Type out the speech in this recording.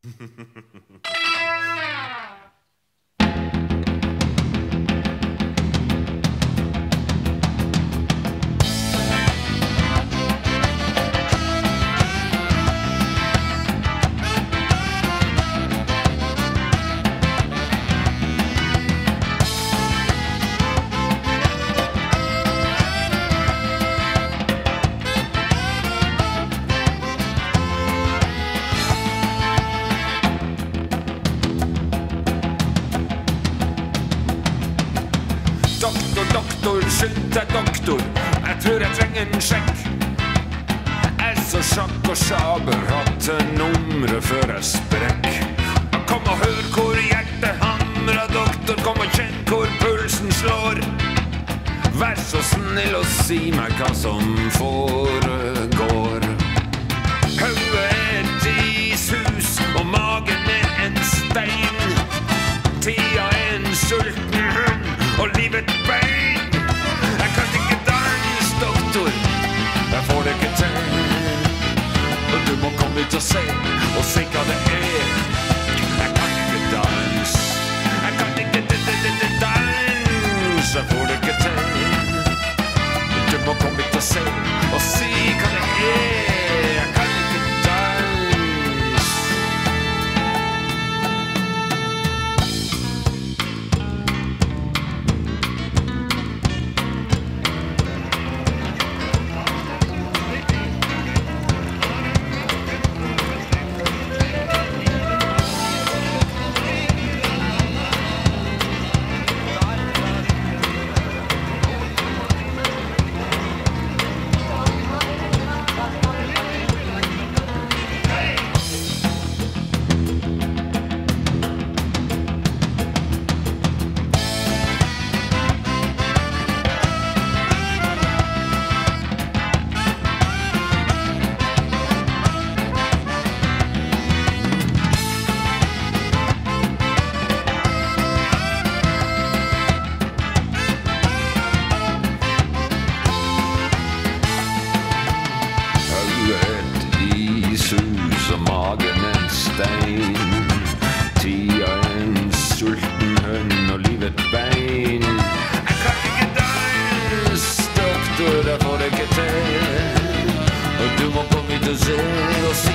Doktor, skynd deg doktor, jeg tror jeg trenger en sjekk. Jeg er så sjakk og sjaber, hadde nummeret før jeg sprekk. Kom og hør hvor hjertet hamrer, doktor, kom og kjenn hvor pulsen slår. Vær så snill og si meg hva som foregår. Hodet er et ishus, og magen er en stein. Tida er en sulten hund, og livet bein. Jeg kan ikke danse, doktor, jeg får det ikke til. Og du må komme ut og se hva det er. Jeg kan ikke danse, jeg kan ikke danse, jeg får det ikke til. Du må komme ut og se hva det er. Jeg kan ikke danse. Og magen en stein. Tida en sulten hund, og livet bein. Jeg kan ikke danse, doktor, jeg får det ikke til. Og du må komme hit og se